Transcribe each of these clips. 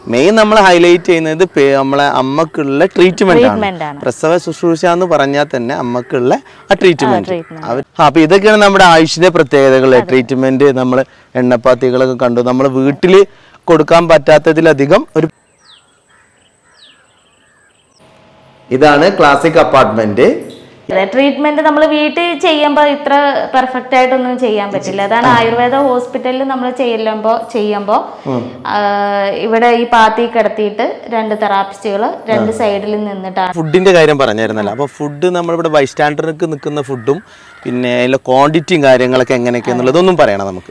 Main നമ്മൾ highlight ചെയ്യുന്നത് നമ്മളെ അമ്മക്കുള്ള ട്രീറ്റ്മെന്റ് ആണ്. പ്രസവ ശുശ്രൂഷ എന്ന് പറഞ്ഞാൽ തന്നെ അമ്മക്കുള്ള ആ ട്രീറ്റ്മെന്റ്. അപ്പൊ ഇതൊക്കെയാണ് നമ്മുടെ ആയുഷിന്റെ പ്രത്യേകതകൾ. ട്രീറ്റ്മെന്റ് നമ്മൾ എണ്ണപ്പാത്തികളൊക്കെ കണ്ടു. നമ്മൾ വീട്ടിൽ കൊടുക്കാൻ പറ്റാത്തതിലധികം ഒരു ഇതാണ് ക്ലാസിക് അപ്പാർട്ട്മെന്റ്. ട്രീറ്റ്മെന്റ് നമ്മൾ വീട്ടിൽ ചെയ്യുമ്പോൾ ഇത്ര പെർഫെക്റ്റ് ആയിട്ടൊന്നും ചെയ്യാൻ പറ്റില്ല. അതാണ് ആയുർവേദ ഹോസ്പിറ്റലിൽ നമ്മൾ ചെയ്യുമ്പോൾ ഇവിടെ ഈ പാത്തി കിടത്തിയിട്ട് 2 തെറാപ്പിസ്റ്റുകൾ 2 സൈഡിൽ നിന്നിട്ടാണ്. ഫുഡിന്റെ കാര്യം പറഞ്ഞായിരുന്നല്ലോ. അപ്പൊ ഫുഡ് നമ്മളിവിടെ ബൈസ്റ്റാൻഡർക്ക് നിൽക്കുന്ന ഫുഡും പിന്നെ അതിന്റെ ക്വാണ്ടിറ്റിയും കാര്യങ്ങളൊക്കെ എങ്ങനെയൊക്കെയാന്നുള്ളതൊന്നും പറയണം നമുക്ക്.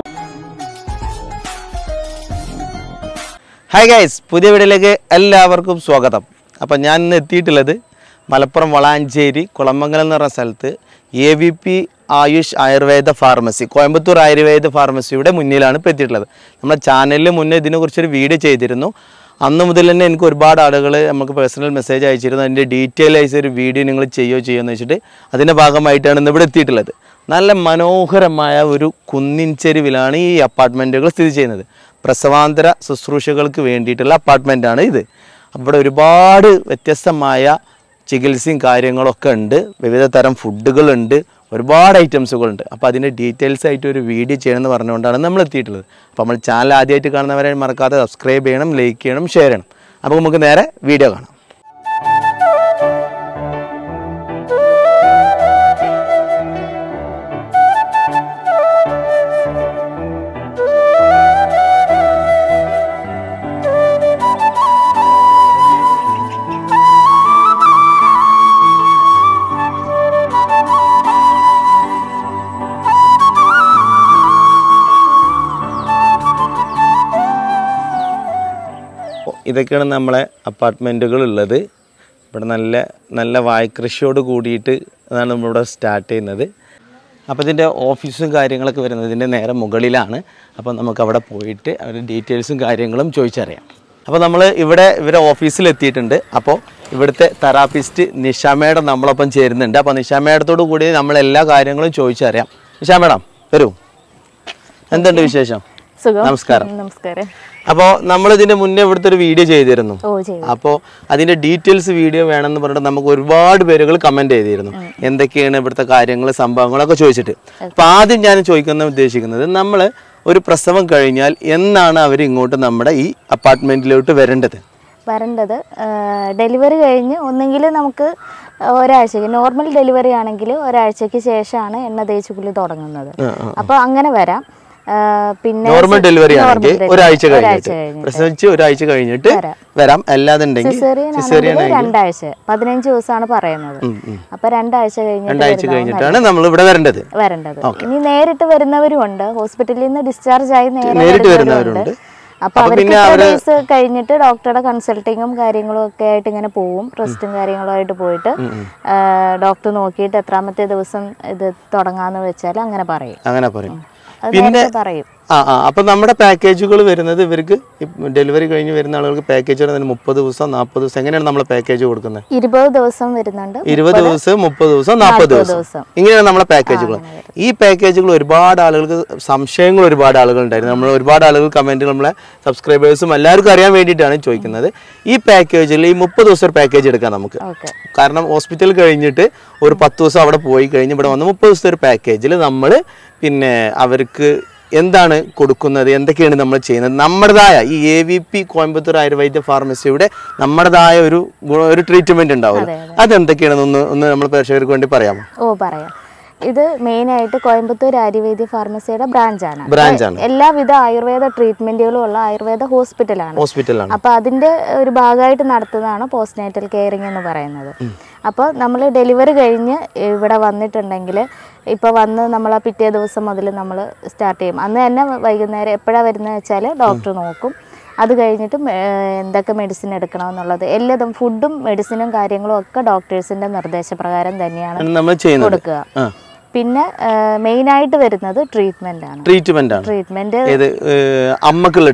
ഹായ് ഗൈസ്, പുതിയ വീഡിയോയിലേക്ക് എല്ലാവർക്കും സ്വാഗതം. അപ്പം ഞാൻ ഇന്ന് എത്തിയിട്ടുള്ളത് മലപ്പുറം വളാഞ്ചേരി കുളമംഗലം എന്ന് പറഞ്ഞ സ്ഥലത്ത് AVP ആയുഷ് ആയുർവേദ ഫാർമസി, കോയമ്പത്തൂർ ആയുർവേദ ഫാർമസിയുടെ മുന്നിലാണ് ഇപ്പോൾ എത്തിയിട്ടുള്ളത്. നമ്മുടെ ചാനലിൽ മുന്നേ ഇതിനെക്കുറിച്ചൊരു വീഡിയോ ചെയ്തിരുന്നു. അന്ന് മുതൽ തന്നെ എനിക്ക് ഒരുപാട് ആളുകൾ നമുക്ക് പേഴ്സണൽ മെസ്സേജ് അയച്ചിരുന്നു. അതിൻ്റെ ഡീറ്റെയിൽ ആയിട്ട് ഒരു വീഡിയോ നിങ്ങൾ ചെയ്യുമെന്ന് വെച്ചിട്ട് അതിൻ്റെ ഭാഗമായിട്ടാണ് ഇന്ന് ഇവിടെ എത്തിയിട്ടുള്ളത്. നല്ല മനോഹരമായ ഒരു കുന്നിൻ ചെരുവിലാണ് ഈ അപ്പാർട്ട്മെൻറ്റുകൾ സ്ഥിതി ചെയ്യുന്നത്. പ്രസവാന്തര ശുശ്രൂഷകൾക്ക് വേണ്ടിയിട്ടുള്ള അപ്പാർട്ട്മെൻറ്റാണ് ഇത്. അവിടെ ഒരുപാട് വ്യത്യസ്തമായ ചികിത്സയും കാര്യങ്ങളൊക്കെ ഉണ്ട്. വിവിധ തരം ഫുഡുകളുണ്ട്, ഒരുപാട് ഐറ്റംസുകളുണ്ട്. അപ്പോൾ അതിൻ്റെ ഡീറ്റെയിൽസ് ആയിട്ട് ഒരു വീഡിയോ ചെയ്യണമെന്ന് പറഞ്ഞുകൊണ്ടാണ് നമ്മൾ എത്തിയിട്ടുള്ളത്. അപ്പോൾ നമ്മൾ ചാനൽ ആദ്യമായിട്ട് കാണുന്നവരെ മറക്കാതെ സബ്സ്ക്രൈബ് ചെയ്യണം, ലൈക്ക് ചെയ്യണം, ഷെയർ ചെയ്യണം. അപ്പോൾ നമുക്ക് നേരെ വീഡിയോ കാണാം. ഇതൊക്കെയാണ് നമ്മളെ അപ്പാർട്ട്മെൻറ്റുകൾ ഉള്ളത്. ഇവിടെ നല്ല വാഴക്കൃഷിയോട് കൂടിയിട്ട് അതാണ് നമ്മളിവിടെ സ്റ്റാർട്ട് ചെയ്യുന്നത്. അപ്പോൾ ഇതിൻ്റെ ഓഫീസും കാര്യങ്ങളൊക്കെ വരുന്നത് ഇതിൻ്റെ നേരെ മുകളിലാണ്. അപ്പോൾ നമുക്ക് അവിടെ പോയിട്ട് അവരുടെ ഡീറ്റെയിൽസും കാര്യങ്ങളും ചോദിച്ചറിയാം. അപ്പോൾ നമ്മൾ ഇവരെ ഓഫീസിൽ എത്തിയിട്ടുണ്ട്. അപ്പോൾ ഇവിടുത്തെ തെറാപ്പിസ്റ്റ് നിഷ മേഡം നമ്മളൊപ്പം ചേരുന്നുണ്ട്. അപ്പോൾ നിഷ മേഡത്തോടു കൂടി നമ്മളെല്ലാ കാര്യങ്ങളും ചോദിച്ചറിയാം. നിഷ മേഡം വരൂ, എന്തുണ്ട് വിശേഷം? നമസ്കാരം. നമസ്കാരം. അപ്പോൾ നമ്മളിതിൻ്റെ മുന്നേ ഇവിടുത്തെ ഒരു വീഡിയോ ചെയ്തിരുന്നു. അപ്പോൾ അതിൻ്റെ ഡീറ്റെയിൽസ് വീഡിയോ വേണമെന്ന് പറഞ്ഞിട്ട് നമുക്ക് ഒരുപാട് പേരുകൾ കമൻറ്റ് ചെയ്തിരുന്നു. എന്തൊക്കെയാണ് ഇവിടുത്തെ കാര്യങ്ങൾ, സംഭവങ്ങളൊക്കെ ചോദിച്ചിട്ട്. അപ്പോൾ ആദ്യം ഞാൻ ഉദ്ദേശിക്കുന്നത്, നമ്മൾ ഒരു പ്രസവം കഴിഞ്ഞാൽ എന്നാണ് അവർ ഇങ്ങോട്ട് നമ്മുടെ ഈ അപ്പാർട്ട്മെൻറ്റിലോട്ട് വരേണ്ടത്? ഡെലിവറി കഴിഞ്ഞ് ഒന്നെങ്കിൽ നമുക്ക് ഒരാഴ്ചക്ക്, നോർമൽ ഡെലിവറി ആണെങ്കിൽ ഒരാഴ്ചക്ക് ശേഷമാണ് എണ്ണ തേച്ചുകുളി തുടങ്ങുന്നത്. അപ്പോൾ അങ്ങനെ വരാം. പിന്നെ നോർമൽ ഡെലിവറി ആണെങ്കിൽ ഒരാഴ്ച കഴിഞ്ഞിട്ട്, പ്രസവിച്ച് ഒരാഴ്ച കഴിഞ്ഞിട്ട് വരാം. അല്ലാതുണ്ടെങ്കിൽ 2 ആഴ്ച 15 ദിവസമാണ് പറയുന്നത്. അപ്പൊ 2 ആഴ്ച കഴിഞ്ഞിട്ടാണ് നമ്മൾ ഇവിടെ വരേണ്ടത്. ഇനി നേരിട്ട് വരുന്നവരും ഉണ്ട്, ഹോസ്പിറ്റലിൽ നിന്ന് ഡിസ്ചാർജ് ആയി നേരിട്ട് വരുന്നവരുണ്ട്. അപ്പൊ അവർക്ക് ഡേയ്സ് കഴിഞ്ഞിട്ട് ഡോക്ടറുടെ കൺസൾട്ടിങ്ങും കാര്യങ്ങളും ഒക്കെ ആയിട്ട് ഇങ്ങനെ പോവും. റെസ്റ്റും കാര്യങ്ങളും ആയിട്ട് പോയിട്ട് ഡോക്ടർ നോക്കിയിട്ട് എത്രാമത്തെ ദിവസം ഇത് തുടങ്ങാന്ന് വെച്ചാൽ അങ്ങനെ പറയും. പിന്നെ അപ്പൊ നമ്മുടെ പാക്കേജുകൾ വരുന്നത് ഇവർക്ക് ഡെലിവറി കഴിഞ്ഞ് വരുന്ന ആളുകൾക്ക് പാക്കേജ് വരുന്നത് 30 ദിവസം 40 ദിവസം എങ്ങനെയാണ് നമ്മൾ പാക്കേജ് കൊടുക്കുന്നത്? 20 ദിവസം വരുന്നുണ്ട്. 20 ദിവസം 30 ദിവസം 40 ദിവസം ഇങ്ങനെയാണ് നമ്മളെ പാക്കേജുകൾ. ഈ പാക്കേജുകൾ ഒരുപാട് ആളുകൾക്ക് സംശയങ്ങൾ ഒരുപാട് ആളുകൾ ഉണ്ടായിരുന്നു. നമ്മൾ ഒരുപാട് ആളുകൾ കമന്റുകൾ നമ്മളെ സബ്സ്ക്രൈബേഴ്സും എല്ലാവർക്കും അറിയാൻ വേണ്ടിയിട്ടാണ് ചോദിക്കുന്നത്. ഈ പാക്കേജിൽ ഈ 30 ദിവസം ഒരു പാക്കേജ് എടുക്കാം നമുക്ക്. കാരണം ഹോസ്പിറ്റൽ കഴിഞ്ഞിട്ട് ഒരു 10 ദിവസം അവിടെ പോയി കഴിഞ്ഞ് ഇവിടെ വന്ന് 30 ദിവസത്തെ ഒരു പാക്കേജിൽ നമ്മൾ പിന്നെ അവർക്ക് എന്താണ് കൊടുക്കുന്നത്, എന്തൊക്കെയാണ് നമ്മൾ ചെയ്യുന്നത്, നമ്മുടേതായ ഈ AVP കോയമ്പത്തൂർ ആയുർവേദ ഫാർമസിയുടെ നമ്മുടേതായ ഒരു ട്രീറ്റ്മെന്റ് ഉണ്ടാവും. അതെന്തൊക്കെയാണെന്ന് ഒന്ന് നമ്മൾ പ്രേക്ഷകർക്ക് വേണ്ടി പറയാമോ? പറയാം. ഇത് മെയിൻ ആയിട്ട് കോയമ്പത്തൂർ ആയുർവേദ ഫാർമസിയുടെ ബ്രാഞ്ചാണ്. എല്ലാവിധ ആയുർവേദ ട്രീറ്റ്മെന്റുകളും ഉള്ള ആയുർവേദ ഹോസ്പിറ്റലാണ്. അപ്പൊ അതിന്റെ ഒരു ഭാഗമായിട്ട് നടത്തുന്നതാണ് പോസ്റ്റ്നേറ്റൽ കെയറിംഗ് എന്ന് പറയുന്നത്. അപ്പോൾ നമ്മൾ ഡെലിവറി കഴിഞ്ഞ് ഇവിടെ വന്നിട്ടുണ്ടെങ്കിൽ ഇപ്പോൾ വന്ന് നമ്മൾ പിറ്റേ ദിവസം മുതൽ നമ്മൾ സ്റ്റാർട്ട് ചെയ്യും. അന്ന് തന്നെ വൈകുന്നേരം എപ്പോഴാണ് വരുന്നത് വെച്ചാൽ ഡോക്ടർ നോക്കും. അത് കഴിഞ്ഞിട്ട് എന്തൊക്കെ മെഡിസിൻ എടുക്കണമെന്നുള്ളത് എല്ലാതും ഫുഡും മെഡിസിനും കാര്യങ്ങളും ഒക്കെ ഡോക്ടേഴ്സിന്റെ നിർദ്ദേശപ്രകാരം തന്നെയാണ് കൊടുക്കുക. പിന്നെ മെയിൻ ആയിട്ട് വരുന്നത് ട്രീറ്റ്മെന്റ് അമ്മക്കുള്ള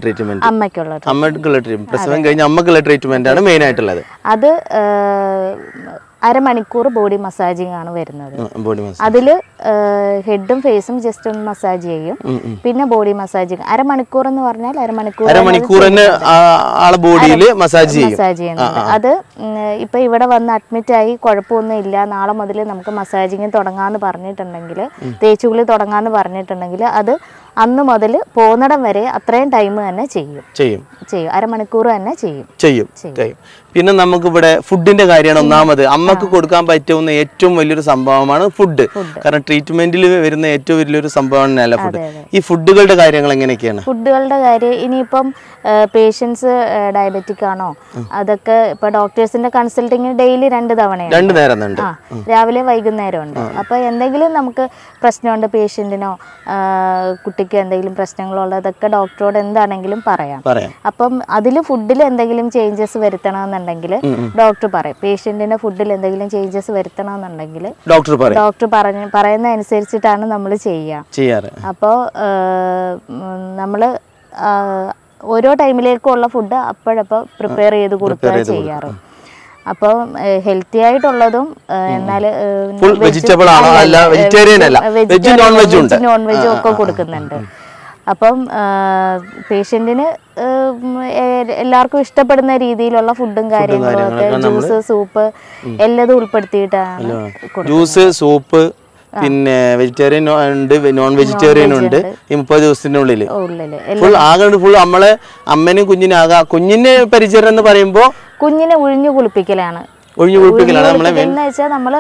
ട്രീറ്റ്മെന്റ് പ്രസവം കഴിഞ്ഞ അമ്മക്കുള്ള ട്രീറ്റ്മെന്റ് ആണ് മെയിൻ ആയിട്ടുള്ളത്. അത് അരമണിക്കൂർ ബോഡി മസാജിങ് ആണ് വരുന്നത്. അതിൽ ഹെഡും ഫേസും ജസ്റ്റ് ഒന്ന് മസാജ് ചെയ്യും. പിന്നെ ബോഡി മസാജിങ് അരമണിക്കൂർ എന്ന് പറഞ്ഞാൽ അരമണിക്കൂർ മസാജ് ചെയ്യുന്നുണ്ട്. അത് ഇപ്പൊ ഇവിടെ വന്ന് അഡ്മിറ്റ് ആയി കുഴപ്പമൊന്നും ഇല്ല, നാളെ മുതൽ നമുക്ക് മസാജിങ് തുടങ്ങാന്ന് പറഞ്ഞിട്ടുണ്ടെങ്കിൽ, തേച്ചുകുളി തുടങ്ങാന്ന് പറഞ്ഞിട്ടുണ്ടെങ്കിൽ അത് അന്ന് മുതൽ പോകുന്നിടം വരെ അത്രയും ടൈം തന്നെ ചെയ്യും. അരമണിക്കൂർ തന്നെ ചെയ്യും. പിന്നെ നമുക്ക് ഇവിടെ ഫുഡിന്റെ കാര്യമാണ് ഒന്നാമത്. അമ്മക്ക് കൊടുക്കാൻ പറ്റുന്ന ഏറ്റവും വലിയൊരു സംഭവമാണ് ഫുഡ്. കാരണം ട്രീറ്റ്മെന്റിൽ വരുന്ന ഏറ്റവും വലിയൊരു സംഭവമാണ് ഫുഡ്. ഈ ഫുഡുകളുടെ കാര്യങ്ങൾ എങ്ങനെയൊക്കെയാണ്? ഫുഡുകളുടെ കാര്യം ഇനിയിപ്പം പേഷ്യൻസ് ഡയബറ്റിക് ആണോ, അതൊക്കെ ഇപ്പൊ ഡോക്ടേഴ്സിന്റെ കൺസൾട്ടിങ് ഡെയിലി 2 തവണയാണ്, രാവിലെ വൈകുന്നേരം ഉണ്ട്. അപ്പൊ എന്തെങ്കിലും നമുക്ക് പ്രശ്നമുണ്ട് പേഷ്യന്റിനോ കുട്ടിക്ക് എന്തെങ്കിലും പ്രശ്നങ്ങളോ ഉള്ളതൊക്കെ ഡോക്ടറോട് എന്താണെങ്കിലും പറയാം. അപ്പം അതിൽ ഫുഡിൽ എന്തെങ്കിലും ചേഞ്ചസ് വരുത്തണമെന്നുണ്ടെങ്കിൽ ഡോക്ടർ പറയും. പേഷ്യന്റിന്റെ ഫുഡിൽ എന്തെങ്കിലും ചേഞ്ചസ് വരുത്തണമെന്നുണ്ടെങ്കിൽ ഡോക്ടർ പറയുന്ന അനുസരിച്ചിട്ടാണ് നമ്മൾ ചെയ്യാറ്. അപ്പോൾ നമ്മൾ ഓരോ ടൈമിലേക്കുള്ള ഫുഡ് അപ്പോഴപ്പോൾ പ്രിപ്പയർ ചെയ്ത് കൊടുക്കുകയാണ് ചെയ്യാറ്. അപ്പം ഹെൽത്തി ആയിട്ടുള്ളതും എന്നാൽ നോൺ വെജും ഒക്കെ കൊടുക്കുന്നുണ്ട്. അപ്പം പേഷ്യന്റിന് എല്ലാവർക്കും ഇഷ്ടപ്പെടുന്ന രീതിയിലുള്ള ഫുഡും കാര്യങ്ങളും ഒക്കെ ജ്യൂസ്, സൂപ്പ് എല്ലാതും ഉൾപ്പെടുത്തിയിട്ടാണ്. ജ്യൂസ്, സൂപ്പ്, പിന്നെ വെജിറ്റേറിയൻ ഉണ്ട്, നോൺ വെജിറ്റേറിയൻ ഉണ്ട്. ഈ 30 ദിവസത്തിനുള്ളിൽ ഫുൾ നമ്മളെ അമ്മനും കുഞ്ഞിന്റെ പരിചരണം എന്ന് പറയുമ്പോ കുഞ്ഞിനെ ഉഴിഞ്ഞു കുളിപ്പിക്കലാണ്. എന്ന് വെച്ചാൽ നമ്മള്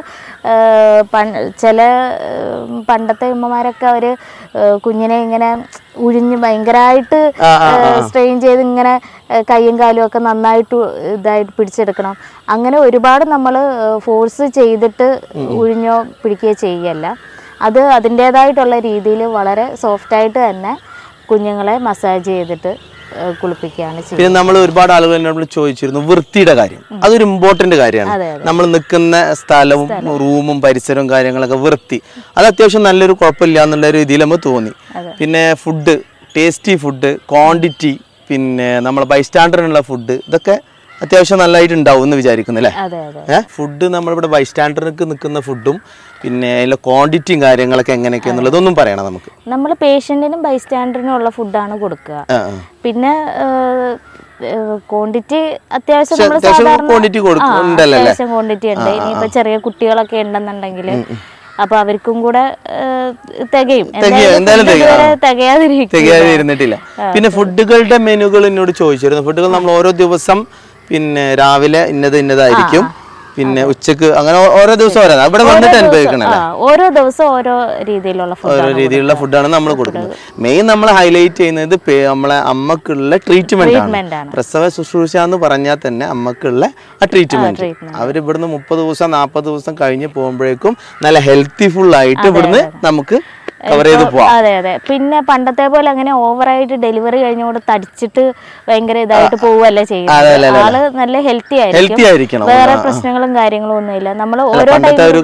ചില പണ്ടത്തെ ഉമ്മമാരൊക്കെ അവര് കുഞ്ഞിനെ ഇങ്ങനെ ഉഴിഞ്ഞ് ഭയങ്കരമായിട്ട് സ്ട്രെയിൻ ചെയ്ത് ഇങ്ങനെ കയ്യും കാലും ഒക്കെ നന്നായിട്ട് ഇതായിട്ട് പിടിച്ചെടുക്കണം. അങ്ങനെ ഒരുപാട് നമ്മൾ ഫോഴ്സ് ചെയ്തിട്ട് ഉഴിഞ്ഞോ പിടിക്കുകയോ ചെയ്യല്ല. അത് അതിൻ്റെതായിട്ടുള്ള രീതിയിൽ വളരെ സോഫ്റ്റായിട്ട് തന്നെ കുഞ്ഞുങ്ങളെ മസാജ് ചെയ്തിട്ട് കുളിപ്പിക്കുകയാണ് ചെയ്യുന്നത്. പിന്നെ നമ്മൾ ഒരുപാട് ആളുകൾ എന്നോട് ചോദിച്ചിരുന്നു വൃത്തിയുടെ കാര്യം. അതൊരു ഇമ്പോർട്ടന്റ് കാര്യമാണ്. നമ്മൾ നിൽക്കുന്ന സ്ഥലവും റൂമും പരിസരവും കാര്യങ്ങളൊക്കെ വൃത്തി, അത് അത്യാവശ്യം നല്ലൊരു കുഴപ്പമില്ല എന്നുള്ള രീതിയിൽ നമുക്ക് തോന്നി. പിന്നെ ഫുഡ്, ടേസ്റ്റി ഫുഡ്, ക്വാണ്ടിറ്റി, പിന്നെ നമ്മൾ ബൈസ്റ്റാൻഡറിനുള്ള ഫുഡ്, ഇതൊക്കെ അത്യാവശ്യം നല്ലതായിട്ട് ഉണ്ടാവും എന്ന് വിചാരിക്കുന്നു അല്ലേ? ഫുഡ് നമ്മളിവിടെ ബൈസ്റ്റാൻഡർക്ക് നിൽക്കുന്ന ഫുഡും പിന്നെ അതിലെ ക്വാണ്ടിറ്റിയും കാര്യങ്ങളൊക്കെ എങ്ങനെയൊക്കെയാന്നുള്ളതൊന്നും പറയണം നമുക്ക്. നമ്മൾ പേഷ്യന്റിനും ബൈസ്റ്റാൻഡറിനും ഉള്ള ഫുഡാണ് കൊടുക്കുക. പിന്നെ ക്വാണ്ടിറ്റി അത്യാവശ്യം ക്വാണ്ടിറ്റി ഉണ്ട്. ഇനിയിപ്പോ ചെറിയ കുട്ടികളൊക്കെ ഉണ്ടെന്നുണ്ടെങ്കിൽ അപ്പൊ അവർക്കും കൂടെ തികയും, തികയാതിരുന്നിട്ടില്ല. പിന്നെ ഫുഡുകളുടെ മെനുകൾ എന്നോട് ചോദിച്ചിരുന്നു. ഫുഡുകൾ നമ്മൾ ഓരോ ദിവസം പിന്നെ രാവിലെ ഇന്നതായിരിക്കും, പിന്നെ ഉച്ചക്ക്, അങ്ങനെ ഓരോ ദിവസം ഇവിടെ വന്നിട്ട് അനുഭവിക്കണല്ലോ. ഓരോ ദിവസം ഓരോ രീതിയിലുള്ള ഫുഡാണ് നമ്മൾ കൊടുക്കുന്നത്. മെയിൻ നമ്മൾ ഹൈലൈറ്റ് ചെയ്യുന്നത് നമ്മളെ അമ്മക്കുള്ള ട്രീറ്റ്മെന്റ് ആണ്. പ്രസവ ശുശ്രൂഷ എന്ന് പറഞ്ഞാൽ തന്നെ അമ്മക്കുള്ള ആ ട്രീറ്റ്മെന്റ്. അവരിവിടുന്ന് 30 ദിവസം 40 ദിവസം കഴിഞ്ഞ് പോകുമ്പോഴേക്കും നല്ല ഹെൽത്തി ഫുൾ ആയിട്ട് ഇവിടുന്ന് നമുക്ക് കവർ ചെയ്ത് പോവാം. അതെ. പിന്നെ പണ്ടത്തെ പോലെ അങ്ങനെ ഓവറായിട്ട് ഡെലിവറി കഴിഞ്ഞോട് തടിച്ചിട്ട് ഭയങ്കര ഇതായിട്ട് പോവല്ലേ ചെയ്യുന്നത്. ആള് നല്ല ഹെൽത്തി ആയിരിക്കണം. വേറെ പ്രശ്നങ്ങളും കാര്യങ്ങളും ഒന്നുമില്ല. നമ്മൾ ഓരോ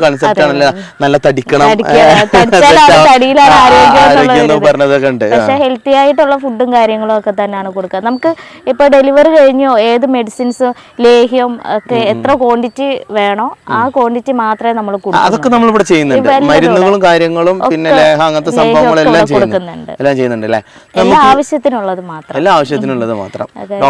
പക്ഷെ ഹെൽത്തി ആയിട്ടുള്ള ഫുഡും കാര്യങ്ങളും ഒക്കെ തന്നെയാണ് കൊടുക്കുക. നമുക്ക് ഇപ്പൊ ഡെലിവറി കഴിഞ്ഞോ ഏത് മെഡിസിൻസ്, ലേഹ്യം ഒക്കെ എത്ര ക്വാണ്ടിറ്റി വേണോ ആ ക്വാണ്ടിറ്റി മാത്രമേ നമ്മൾ കൊടുക്കൂ. മരുന്നുകളും കാര്യങ്ങളും പിന്നെ അങ്ങനത്തെ സംഭവങ്ങളെല്ലാം ചെയ്യുന്നുണ്ട് അല്ലേ? എല്ലാ ആവശ്യത്തിനുള്ളത് മാത്രം.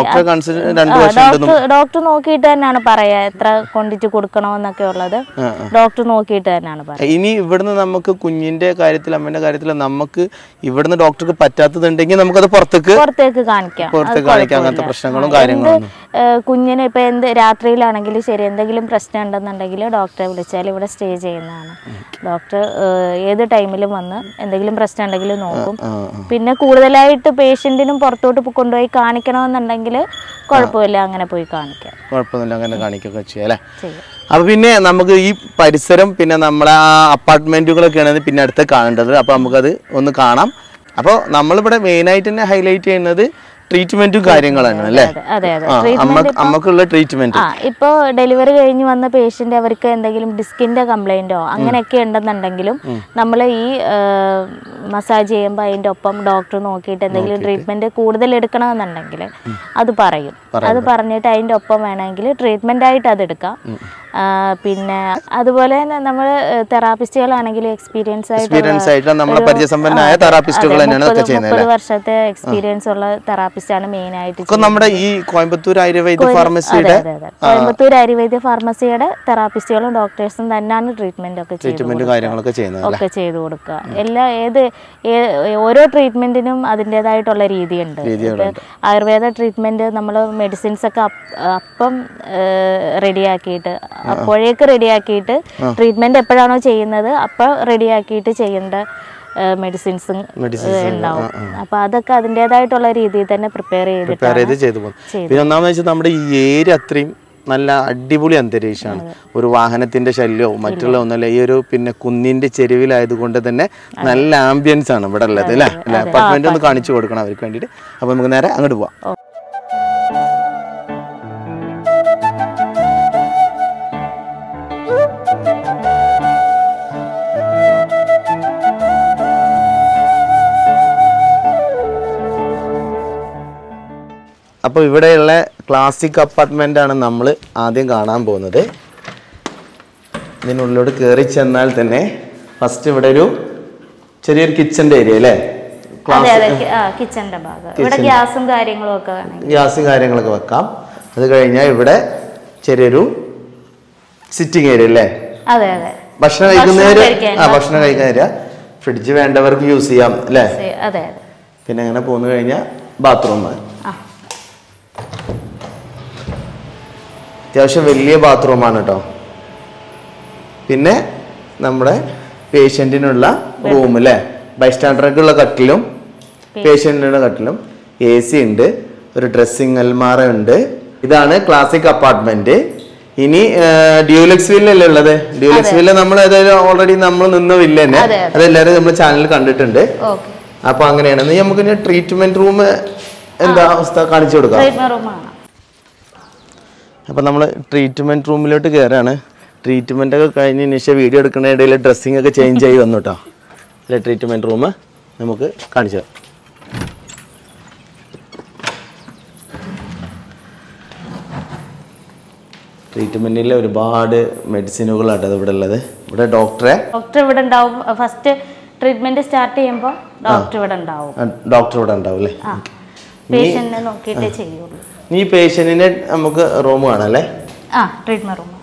ഡോക്ടർ നോക്കിയിട്ട് തന്നെയാണ് പറയാ എത്ര ക്വാണ്ടിറ്റി കൊടുക്കണമെന്നൊക്കെ ഉള്ളത്. ഡോക്ടർ നോക്കിയിട്ട് തന്നെയാണ് പറയാ. ഇനി ഇവിടുന്ന് നമുക്ക് കുഞ്ഞിന്റെ കാര്യത്തിൽ, അമ്മന്റെ കാര്യത്തിൽ നമുക്ക് ഇവിടുന്ന് ഡോക്ടർക്ക് പറ്റാത്തതുണ്ടെങ്കിൽ നമുക്കത് പുറത്തേക്ക് കാണിക്കാം. അങ്ങനത്തെ പ്രശ്നങ്ങളും കാര്യങ്ങളും കുഞ്ഞിന് ഇപ്പൊ രാത്രിയിലാണെങ്കിലും ശരി എന്തെങ്കിലും പ്രശ്നം ഉണ്ടെന്നുണ്ടെങ്കിൽ ഡോക്ടറെ വിളിച്ചാൽ ഇവിടെ സ്റ്റേ ചെയ്യുന്നതാണ്. ഡോക്ടർ ഏത് ടൈമിലും വന്ന് എന്തെങ്കിലും പ്രശ്നം ഉണ്ടെങ്കിൽ നോക്കും. പിന്നെ കൂടുതലായിട്ട് പേഷ്യന്റിനും പുറത്തോട്ട് കൊണ്ടുപോയി കാണിക്കണമെന്നുണ്ടെങ്കിൽ കുഴപ്പമില്ല, അങ്ങനെ പോയി കാണിക്കാം. കുഴപ്പമില്ല, അങ്ങനെ കാണിക്കുകയൊക്കെ ചെയ്യാം അല്ലേ? അപ്പൊ പിന്നെ നമുക്ക് ഈ പരിസരം പിന്നെ നമ്മളെ ആ അപ്പാർട്ട്മെന്റുകളൊക്കെയാണ് പിന്നെ അടുത്ത് കാണേണ്ടത്. അപ്പൊ നമുക്കത് ഒന്ന് കാണാം. അപ്പോൾ നമ്മളിവിടെ മെയിനായിട്ട് തന്നെ ഹൈലൈറ്റ് ചെയ്യുന്നത് ട്രീറ്റ്മെന്റും കാര്യങ്ങളാണ് അല്ലേ? അമ്മക്കുള്ള ട്രീറ്റ്മെന്റ്. ഇപ്പൊ ഡെലിവറി കഴിഞ്ഞ് വന്ന പേഷ്യന്റ് അവർക്ക് എന്തെങ്കിലും ഡിസ്കിന്റെ കംപ്ലൈന്റോ അങ്ങനെയൊക്കെ ഉണ്ടെന്നുണ്ടെങ്കിലും നമ്മൾ ഈ മസാജ് ചെയ്യുമ്പോൾ അതിന്റെ ഒപ്പം ഡോക്ടർ നോക്കിയിട്ട് എന്തെങ്കിലും ട്രീറ്റ്മെന്റ് കൂടുതൽ എടുക്കണമെന്നുണ്ടെങ്കിൽ അത് പറയും. അത് പറഞ്ഞിട്ട് അതിന്റെ ഒപ്പം വേണമെങ്കിൽ ട്രീറ്റ്മെന്റ് ആയിട്ട് അത് എടുക്കാം. പിന്നെ അതുപോലെ തന്നെ നമ്മൾ തെറാപ്പിസ്റ്റുകളാണെങ്കിൽ എക്സ്പീരിയൻസ് ആയിട്ട് നമ്മളെ പരിചയസമ്പന്നമായ തെറാപ്പിസ്റ്റുകൾ തന്നെയാണ് ഇതൊക്കെ ചെയ്യുന്നത്. 30 വർഷത്തെ എക്സ്പീരിയൻസ് ഉള്ള തെറാപ്പിസ്റ്റാണ് മെയിൻ ആയിട്ട് നമ്മുടെ ഈ കോയമ്പത്തൂർ ആയുർവേദ ഫാർമസിയുടെ കോയമ്പത്തൂർ ആയുർവേദ ഫാർമസിയുടെ തെറാപ്പിസ്റ്റുകളും ഡോക്ടേഴ്സും തന്നെയാണ് ട്രീറ്റ്മെന്റ് ഒക്കെ ചെയ്തു കൊടുക്കുക. ഓരോ ട്രീറ്റ്മെന്റിനും അതിൻ്റെതായിട്ടുള്ള രീതിയുണ്ട്. ആയുർവേദ ട്രീറ്റ്മെന്റ് നമ്മൾ മെഡിസിൻസ് ഒക്കെ അപ്പം റെഡിയാക്കിയിട്ട് അപ്പോഴേക്ക് റെഡിയാക്കിയിട്ട് ട്രീറ്റ്മെന്റ് എപ്പോഴാണോ ചെയ്യുന്നത് അപ്പോൾ റെഡിയാക്കിയിട്ട് ചെയ്യേണ്ട മെഡിസിൻസ് ഉണ്ടാവും. അപ്പൊ അതൊക്കെ അതിൻ്റെതായിട്ടുള്ള രീതിയിൽ തന്നെ പ്രിപ്പയർ ചെയ്ത് പിന്നെ ഒന്നാമെന്ന് വെച്ചാൽ നമ്മുടെ ഈ ഏരിയ അത്രയും നല്ല അടിപൊളി അന്തരീക്ഷമാണ്. ഒരു വാഹനത്തിന്റെ ശല്യവും മറ്റുള്ള ഒന്നല്ല. ഈ ഒരു പിന്നെ കുന്നിന്റെ ചെരുവിലായതുകൊണ്ട് തന്നെ നല്ല ആംബിയൻസ് ആണ് ഇവിടെ ഉള്ളത് അല്ലേ. അപ്പാർട്ട്മെന്റ് ഒന്ന് കാണിച്ചു കൊടുക്കണം അവർക്ക് വേണ്ടിയിട്ട്. അപ്പൊ നമുക്ക് നേരെ അങ്ങോട്ട് പോവാം. അപ്പോൾ ഇവിടെയുള്ള ക്ലാസിക് അപ്പാർട്ട്മെൻ്റ് ആണ് നമ്മൾ ആദ്യം കാണാൻ പോകുന്നത്. ഇതിനുള്ളിലോട്ട് കയറി ചെന്നാൽ തന്നെ ഫസ്റ്റ് ഇവിടെ ഒരു ചെറിയൊരു കിച്ചൻ്റെ ഏരിയ അല്ലേ? ഗ്യാസും കാര്യങ്ങളൊക്കെ വെക്കാം. അത് കഴിഞ്ഞാൽ ഇവിടെ ചെറിയൊരു സിറ്റിംഗ് ഏരിയ അല്ലേ? ഭക്ഷണം കഴിക്കുന്ന ഏരിയ. ഫ്രിഡ്ജ് വേണ്ടവർക്ക് യൂസ് ചെയ്യാം അല്ലേ? പിന്നെ അങ്ങനെ പോന്നു കഴിഞ്ഞാൽ ബാത്റൂം. അത്യാവശ്യം വലിയ ബാത്റൂമാണ് കേട്ടോ. പിന്നെ നമ്മുടെ പേഷ്യൻറ്റിനുള്ള റൂം അല്ലേ? ബൈസ്റ്റാൻഡർക്കുള്ള കട്ടിലും പേഷ്യൻറ്റിനുള്ള കട്ടിലും AC ഉണ്ട്. ഒരു ഡ്രസ്സിങ് അൽമാറ ഉണ്ട്. ഇതാണ് ക്ലാസിക് അപ്പാർട്ട്മെന്റ്. ഇനി ഡ്യൂലക്സ് വില്ലല്ലേ ഉള്ളത്? ഡ്യൂലക്സ് വില്ല നമ്മൾ ഓൾറെഡി നമ്മൾ നിന്ന വില്ല തന്നെ, അതെല്ലാവരും നമ്മൾ ചാനലിൽ കണ്ടിട്ടുണ്ട്. അപ്പൊ അങ്ങനെയാണ്. നമുക്ക് ഇനി ട്രീറ്റ്മെന്റ് റൂം എന്താ അവസ്ഥ കാണിച്ചു കൊടുക്കാം. അപ്പം നമ്മൾ ട്രീറ്റ്മെൻറ്റ് റൂമിലോട്ട് കയറാണ്. ട്രീറ്റ്മെൻ്റ് ഒക്കെ കഴിഞ്ഞ് ഇനിഷ്യ വീഡിയോ എടുക്കുന്ന ഇടയിൽ ഡ്രസ്സിംഗ് ഒക്കെ ചേഞ്ച് ആയി വന്നു കേട്ടോ. അല്ലെ ട്രീറ്റ്മെൻറ്റ് റൂം നമുക്ക് കാണിച്ചു തരാം. ട്രീറ്റ്മെൻറ്റിൽ ഒരുപാട് മെഡിസിനുകളാണ് ഇവിടെ ഉള്ളത്. ഇവിടെ ഡോക്ടർ ഇവിടെ ഉണ്ടാവും. ഫസ്റ്റ് ട്രീറ്റ്മെൻറ്റ് സ്റ്റാർട്ട് ചെയ്യുമ്പോൾ ഡോക്ടർ ഇവിടെ ഉണ്ടാവും അല്ലേ? പേഷ്യന്റിനെ നോക്കിയിട്ടേ ചെയ്യുള്ളൂ. ഈ പേഷ്യന്റിനെ നമുക്ക് റൂം കാണാല്ലേ? Treatment room.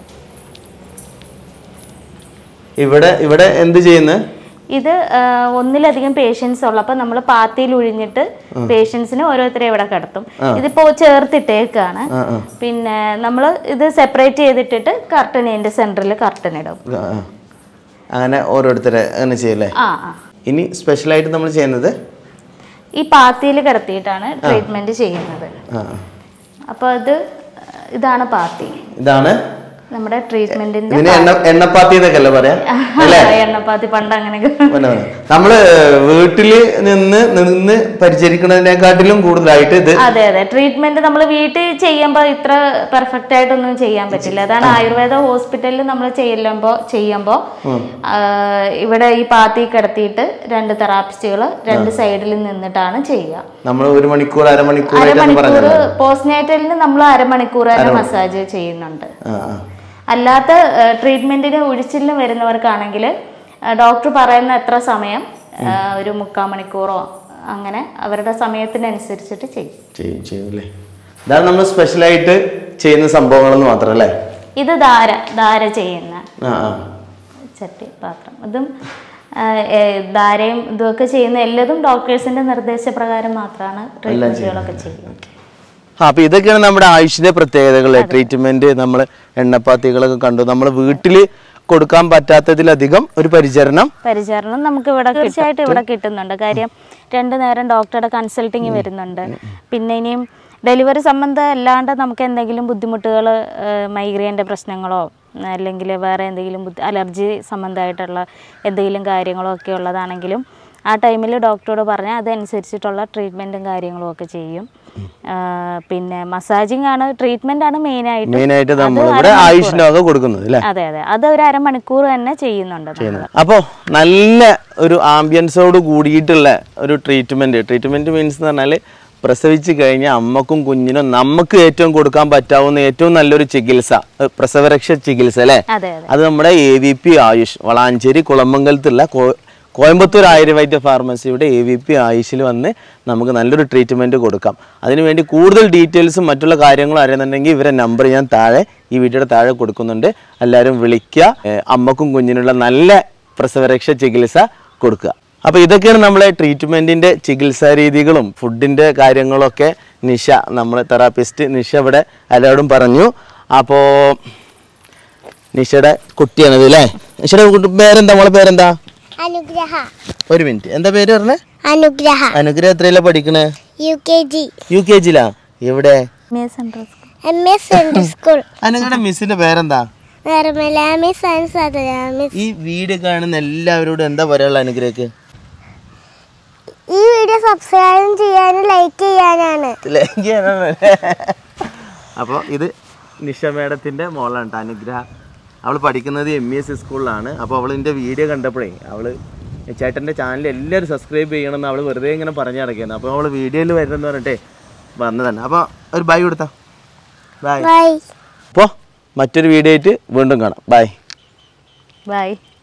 ഇവിടെ എന്ത് ചെയ്യുന്നത്? ഇത് ഒന്നിലധികം പേഷ്യൻസ് ഉള്ളപ്പോൾ നമ്മൾ പാത്തിയിൽ ഒഴിഞ്ഞിട്ട് പേഷ്യൻസിന് ഓരോരുത്തരെ ഇവിടെ കിടത്തും. ഇതിപ്പോ ചേർത്തിട്ടേക്കാണ്. പിന്നെ നമ്മൾ ഇത് സെപ്പറേറ്റ് ചെയ്തിട്ടിട്ട് കർട്ടൻ ഇതിന്റെ സെന്ററിൽ കർട്ടൻ ഇടും. അങ്ങനെ ഓരോരുത്തരെ അങ്ങനെ ചെയ്യല്ലേ? ഇനി സ്പെഷ്യലായിട്ട് നമ്മൾ ചെയ്യുന്നത് ഈ പാത്തിയിൽ കിടത്തിയിട്ടാണ് ട്രീറ്റ്മെന്റ് ചെയ്യുന്നത്. അപ്പൊ ഇതാണ് പാത്തി. ഇതാണ് നമ്മുടെ ട്രീറ്റ്മെന്റിന്റെ എണ്ണപ്പാത്തി എന്നൊക്കെ പറയാ. എണ്ണപ്പാത്തി പണ്ട് അങ്ങനെ നമ്മള് വീട്ടില് നിന്ന് പരിചരിക്കുന്നതിനെക്കാട്ടിലും കൂടുതലായിട്ട് ഇത്. അതെ ട്രീറ്റ്മെന്റ് നമ്മൾ വീട്ടിൽ ചെയ്യുമ്പോൾ ഇത്ര പെർഫെക്റ്റ് ആയിട്ടൊന്നും ചെയ്യാൻ പറ്റില്ല. അതാണ് ആയുർവേദ ഹോസ്പിറ്റലിൽ നമ്മൾ ചെയ്യുമ്പോ ഇവിടെ ഈ പാത്തി കിടത്തിയിട്ട് 2 തെറാപ്പിസ്റ്റുകൾ 2 സൈഡിൽ നിന്നിട്ടാണ് ചെയ്യുക. നമ്മൾ 1 മണിക്കൂർ അരമണിക്കൂർ പോസ്റ്റ് നൈറ്റലിന് നമ്മൾ അരമണിക്കൂർ വരെ മസാജ് ചെയ്യുന്നുണ്ട്. അല്ലാത്ത ട്രീറ്റ്മെന്റിന് ഒഴിച്ചിലിന് വരുന്നവർക്കാണെങ്കിൽ ഡോക്ടർ പറയുന്ന എത്ര സമയം, ഒരു 3/4 മണിക്കൂറോ അങ്ങനെ അവരുടെ സമയത്തിനനുസരിച്ചിട്ട് ചെയ്യും. ഇതാണ് നമ്മൾ സ്പെഷ്യലായിട്ട് ചെയ്യുന്ന സംഭവങ്ങളെന്ന് മാത്രമല്ലേ? ഇത് ധാര ചെയ്യുന്ന ചട്ടി പാത്രം. ഇതും ധാരയും ഇതൊക്കെ ചെയ്യുന്ന എല്ലാതും ഡോക്ടേഴ്സിന്റെ നിർദ്ദേശപ്രകാരം മാത്രമാണ് ട്രീറ്റ്മെന്റുകളൊക്കെ ചെയ്യുന്നത്. അപ്പൊ ഇതൊക്കെയാണ് നമ്മുടെ ആയുഷിന്റെ പ്രത്യേകതകൾ. ട്രീറ്റ്മെന്റ് നമ്മൾ എണ്ണപ്പാത്തികളൊക്കെ കണ്ടു. നമ്മൾ വീട്ടിൽ കൊടുക്കാൻ പറ്റാത്തതിലധികം ഒരു പരിചരണം നമുക്ക് ഇവിടെ തീർച്ചയായിട്ടും ഇവിടെ കിട്ടുന്നുണ്ട്. കാര്യം 2 നേരം ഡോക്ടറുടെ കൺസൾട്ടിങ് വരുന്നുണ്ട്. പിന്നെ ഇനിയും ഡെലിവറി സംബന്ധം അല്ലാണ്ട് നമുക്ക് എന്തെങ്കിലും ബുദ്ധിമുട്ടുകൾ, മൈഗ്രെയിൻ്റെ പ്രശ്നങ്ങളോ അല്ലെങ്കിൽ വേറെ എന്തെങ്കിലും അലർജി സംബന്ധമായിട്ടുള്ള എന്തെങ്കിലും കാര്യങ്ങളോ ഒക്കെ ഉള്ളതാണെങ്കിലും ആ ടൈമിൽ ഡോക്ടറോട് പറഞ്ഞാൽ അതനുസരിച്ചിട്ടുള്ള ട്രീറ്റ്മെൻറ്റും കാര്യങ്ങളും ഒക്കെ ചെയ്യും. പിന്നെ മസാജിങ് ആണ്, ട്രീറ്റ്മെന്റ് ആണ് മെയിനായിട്ട് നമ്മളിവിടെ ആയുഷിനൊക്കെ കൊടുക്കുന്നത്. അതെ അത് ഒരു അരമണിക്കൂർ തന്നെ ചെയ്യുന്നുണ്ട്. അപ്പോൾ നല്ല ഒരു ആംബിയൻസോട് കൂടിയിട്ടുള്ള ഒരു ട്രീറ്റ്മെന്റ് മീൻസ് എന്ന് പറഞ്ഞാൽ പ്രസവിച്ച് കഴിഞ്ഞാൽ അമ്മക്കും കുഞ്ഞിനും നമുക്ക് ഏറ്റവും കൊടുക്കാൻ പറ്റാവുന്ന ഏറ്റവും നല്ലൊരു ചികിത്സ, പ്രസവരക്ഷ ചികിത്സ അല്ലേ, അത് നമ്മുടെ AVP ആയുഷ് വളാഞ്ചേരി കുളമംഗലത്തുള്ള കോയമ്പത്തൂർ ആയുർവേദ ഫാർമസിയുടെ AVP ആയുഷിൽ വന്ന് നമുക്ക് നല്ലൊരു ട്രീറ്റ്മെൻറ്റ് കൊടുക്കാം. അതിനുവേണ്ടി കൂടുതൽ ഡീറ്റെയിൽസും മറ്റുള്ള കാര്യങ്ങളും അറിയുന്നുണ്ടെങ്കിൽ ഇവരെ നമ്പർ ഞാൻ താഴെ ഈ വീഡിയോയുടെ താഴെ കൊടുക്കുന്നുണ്ട്. എല്ലാവരും വിളിക്കുക, അമ്മക്കും കുഞ്ഞിനുള്ള നല്ല പ്രസവരക്ഷ ചികിത്സ കൊടുക്കുക. അപ്പോൾ ഇതൊക്കെയാണ് നമ്മളെ ട്രീറ്റ്മെൻറ്റിൻ്റെ ചികിത്സാ രീതികളും ഫുഡിൻ്റെ കാര്യങ്ങളൊക്കെ നിഷ, നമ്മളെ തെറാപ്പിസ്റ്റ് നിഷ ഇവിടെ എല്ലാവരോടും പറഞ്ഞു. അപ്പോൾ നിഷയുടെ കുട്ടിയാണത് അല്ലേ? നിഷയുടെ പേരെന്താ? നമ്മളെ പേരെന്താ? അനുഗ്രഹ. ഒരു മിനിറ്റ്, എന്താ പേര് പറഞ്ഞേ? അനുഗ്രഹ. അനുഗ്രഹ എത്രയിലാ പഠിക്കണേ? UKG ലാ. എവിടെ? സ്കൂൾ. അനുഗ്രഹ മിസ്സിന്റെ പേരെന്താ? മിസ്. ഈ വീഡിയോ കാണുന്ന എല്ലാവരോടും എന്താ പറയാനുള്ള അനുഗ്രഹക്ക്? ഈ വീഡിയോ സബ്സ്ക്രൈബ് ചെയ്യാനും ലൈക്ക് ചെയ്യാനാണ്. അപ്പോൾ ഇത് നിഷ മേഡത്തിന്റെ മോളാണ് കേട്ടോ അനുഗ്രഹ. അവൾ പഠിക്കുന്നത് MES സ്കൂളിലാണ്. അപ്പോൾ അവൾ എൻ്റെ വീഡിയോ കണ്ടപ്പോഴേ അവൾ ചേട്ടൻ്റെ ചാനൽ എല്ലാവരും സബ്സ്ക്രൈബ് ചെയ്യണമെന്ന് അവൾ വെറുതെ ഇങ്ങനെ പറഞ്ഞു നടക്കുന്നത്. അപ്പോൾ അവൾ വീഡിയോയിൽ വരുന്നെന്ന് പറഞ്ഞിട്ടേ വന്നതാണ്. അപ്പോൾ ഒരു ബൈ കൊടുത്താ. ബൈ. അപ്പോൾ മറ്റൊരു വീഡിയോ ആയിട്ട് വീണ്ടും കാണാം. ബൈ.